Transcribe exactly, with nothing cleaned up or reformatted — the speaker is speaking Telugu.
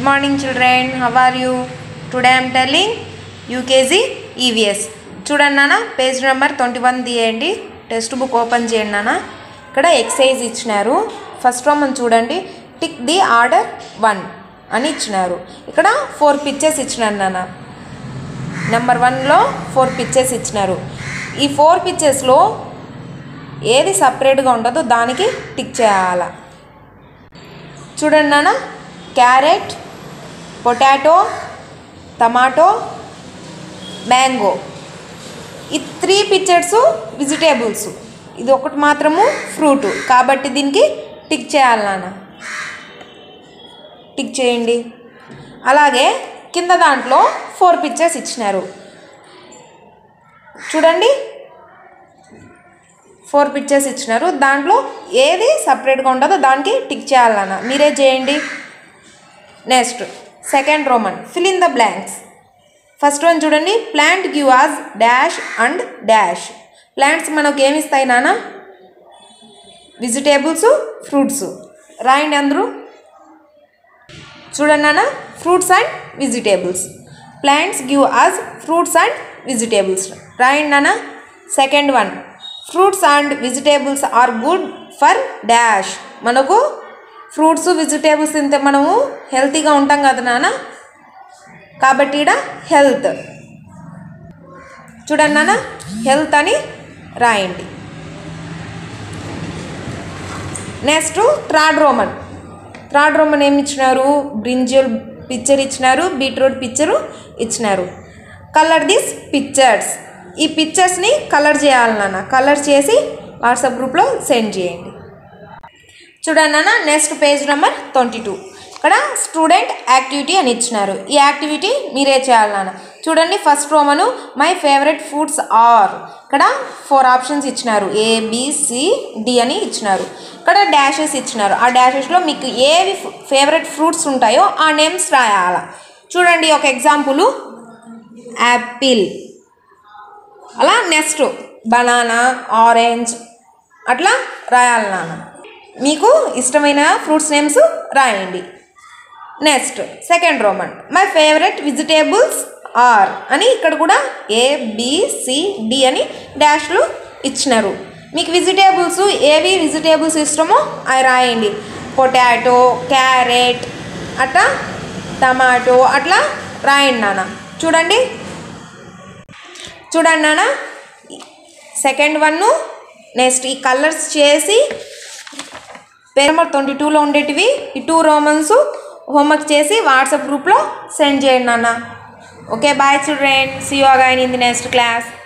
morning children, how are you? Today I am telling U K G E V S. చూడండి నాన్న పేజ్ నెంబర్ ట్వంటీ వన్ తీయండి. టెక్స్ట్ బుక్ ఓపెన్ చేయండి నాన్న. ఇక్కడ ఎక్సైజ్ ఇచ్చినారు. ఫస్ట్ రోమన్ చూడండి, టిక్ ది ఆర్డర్ వన్ అని ఇచ్చినారు. ఇక్కడ ఫోర్ పిక్చర్స్ ఇచ్చినారు నాన్న. నెంబర్ వన్లో ఫోర్ పిక్చర్స్ ఇచ్చినారు. ఈ ఫోర్ పిక్చర్స్లో ఏది సపరేట్గా ఉంటుందో దానికి టిక్ చేయాలి. చూడండి నాన్న, క్యారెట్, పొటాటో, టమాటో, మ్యాంగో, ఈ త్రీ పిక్చర్స్ వెజిటేబుల్స్, ఇది ఒకటి మాత్రము ఫ్రూట్. కాబట్టి దీనికి టిక్ చేయాలి నాన్న. టిక్ చేయండి. అలాగే కింద దాంట్లో ఫోర్ పిక్చర్స్ ఇచ్చినారు. చూడండి, ఫోర్ పిక్చర్స్ ఇచ్చినారు. దాంట్లో ఏది సపరేట్గా ఉంటుందో దానికి టిక్ చేయాలన్న. మీరే చేయండి. Next second roman, fill in the blanks. First one చూడండి, plant give us dash and dash. Plants మనకు ఏమి ఇస్తాయి నాన్న? Vegetables, fruits. రాయండి అందరూ. చూడండి నాన్న, fruits and vegetables. Plants give us fruits and vegetables. రాయండి నాన్న. Second one, fruits and vegetables are good for dash. మనకు ఫ్రూట్స్ వెజిటేబుల్స్ తింటే మనము హెల్తీగా ఉంటాం కదా నాన్న. కాబట్టి ఇక్కడ హెల్త్. చూడండి నాన్న, హెల్త్ అని రాయండి. Next third roman. Third roman ఏమి ఇచ్చినారు? బ్రింజల్ పిక్చర్ ఇచ్చినారు, బీట్రూట్ పిక్చరు ఇచ్చినారు. Colour this pictures. ఈ పిక్చర్స్ని కలర్ చేయాలి నాన్న. కలర్ చేసి వాట్సాప్ గ్రూప్లో సెండ్ చేయండి. చూడండి నాన్న, next page number twenty two. ఇక్కడ స్టూడెంట్ యాక్టివిటీ అని ఇచ్చినారు. ఈ యాక్టివిటీ మీరే చేయాలి నాన్న. చూడండి, first roman my favourite foods are. ఇక్కడ ఫోర్ ఆప్షన్స్ ఇచ్చినారు, ఏ బి సి డి అని ఇచ్చినారు. ఇక్కడ డాషెస్ ఇచ్చినారు. ఆ డాషెస్లో మీకు ఏవి ఫేవరెట్ ఫ్రూట్స్ ఉంటాయో ఆ నేమ్స్ రాయాల. చూడండి, ఒక ఎగ్జాంపుల్ యాపిల్. అలా నెక్స్ట్ బనానా, ఆరెంజ్, అట్లా రాయాలి నాన్న. మీకు ఇష్టమైన ఫ్రూట్స్ నేమ్స్ రాయండి. Next second roman, my favourite vegetables are అని ఇక్కడ కూడా ఏ బి సి డి అని డాష్లు ఇచ్చినారు. మీకు వెజిటేబుల్స్ ఏవి వెజిటేబుల్స్ ఇష్టమో అవి రాయండి. పొటాటో, క్యారెట్, అట్లా టమాటో, అట్లా రాయండి నాన్న. చూడండి చూడండి నాన్న, సెకండ్ వన్. నెక్స్ట్ ఈ కలర్స్ చేసి పేజ్ నెంబర్ ట్వంటీ టూలో ఉండేటివి ఈ టూ రోమన్స్ హోంవర్క్ చేసి వాట్సాప్ గ్రూప్లో సెండ్ చేయండి నాన్న. Okay, bye children. See you again in the next class.